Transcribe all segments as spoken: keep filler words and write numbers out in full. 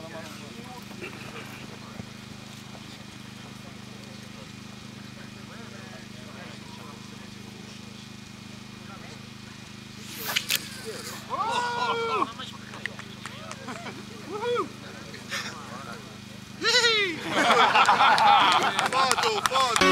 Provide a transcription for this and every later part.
Foto, foto!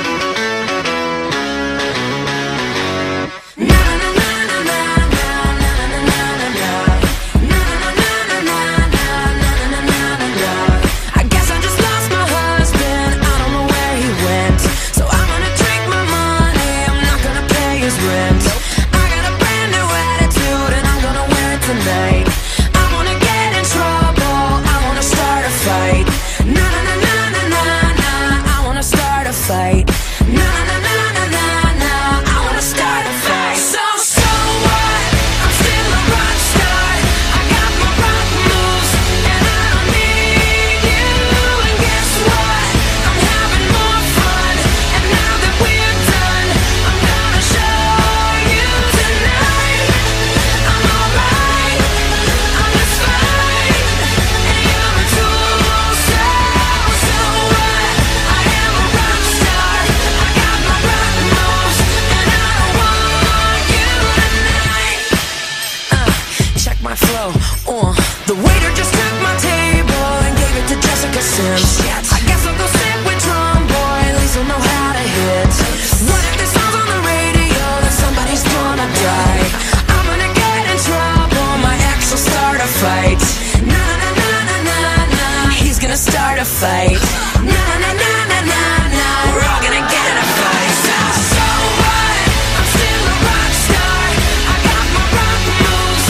My flow, uh, the waiter just took my table and gave it to Jessica Sims. Shit. I guess I'll go sit with Drum Boy, at least I'll know how to hit. What if this song's on the radio, then somebody's gonna die? I'm gonna get in trouble, my ex will start a fight. Na na na na na na, he's gonna start a fight. Na na na na na na, we're all gonna get in a fight. So, so what? I'm still a rock star. I got my rock moves.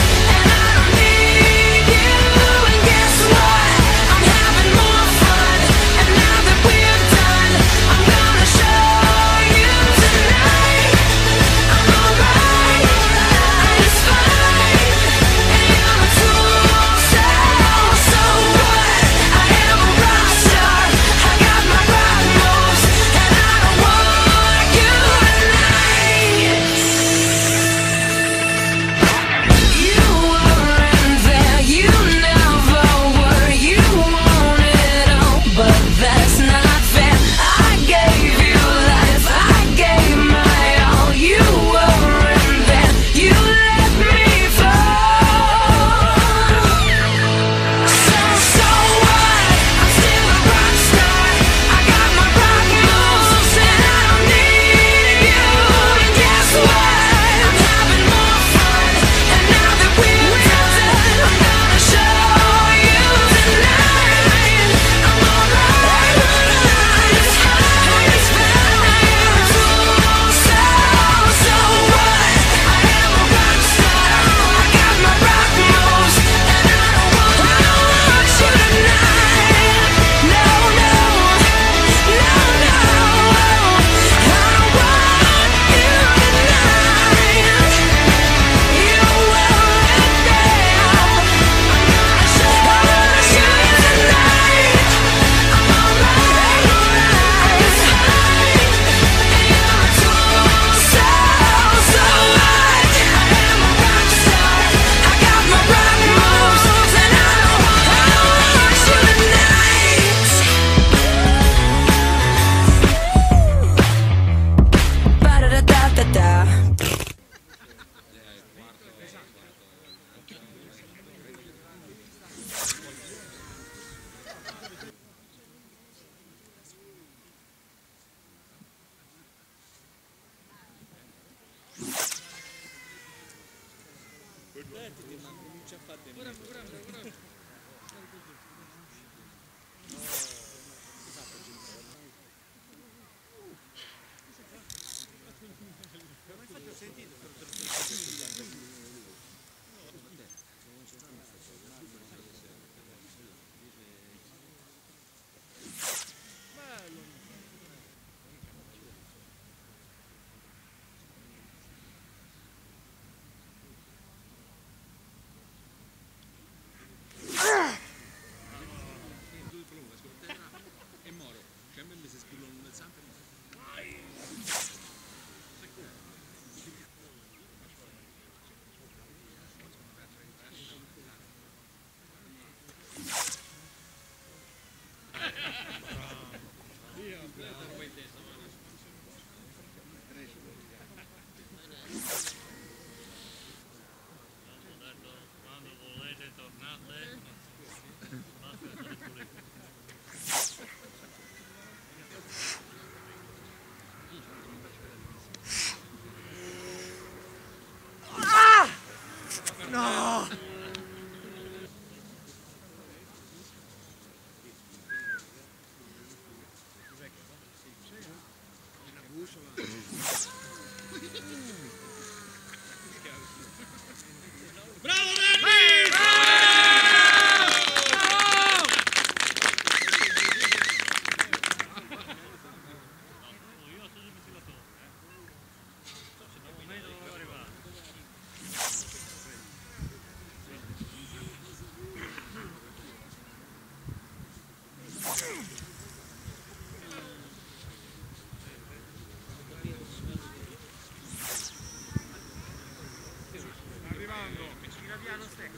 arrivando, Gaviano Stecco.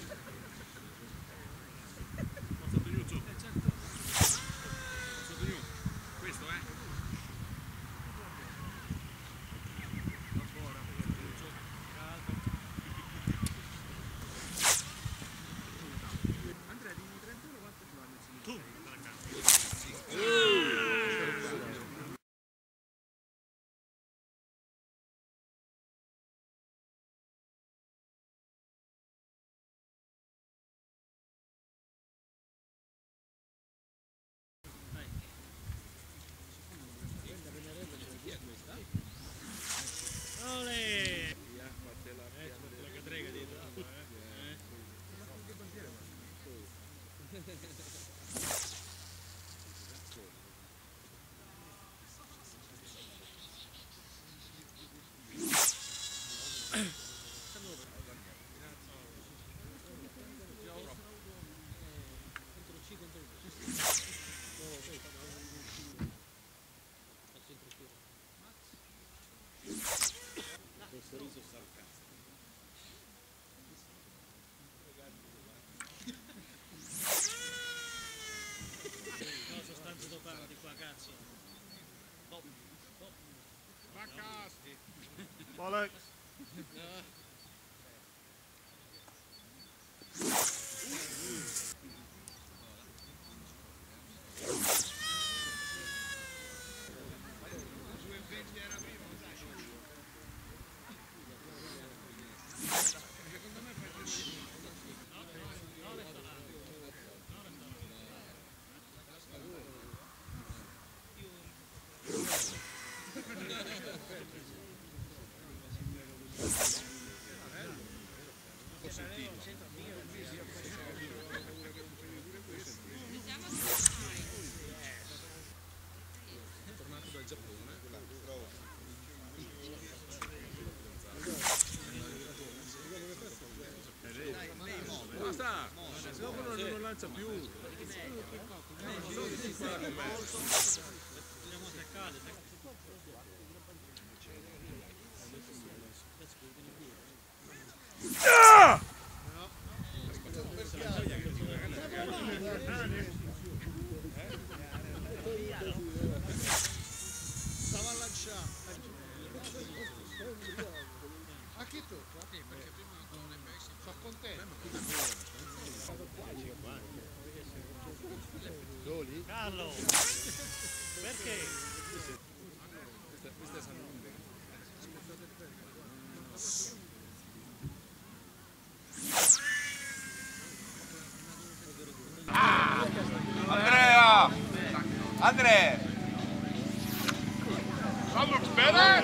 Sotto giù, su. Sotto giù. Questo, eh. Ancora, su. Andrea, di trentuno quanto ci vanno? Tu, dalla casa. Olè! La cadrega dietro, eh? Sorriso sarcastico. No, sostanze dopanti qua, cazzo. Top, top. Baccasti. Vale. Tornato dal Giappone. Basta! Se no quello non lancia più. Andiamo a attaccare. Stava a lanciare. A chi tocca? Sì, perché prima non è messo. Sono contento. Doli? Carlo! Perché? Questa è San Andrea! Andrea! That looks better!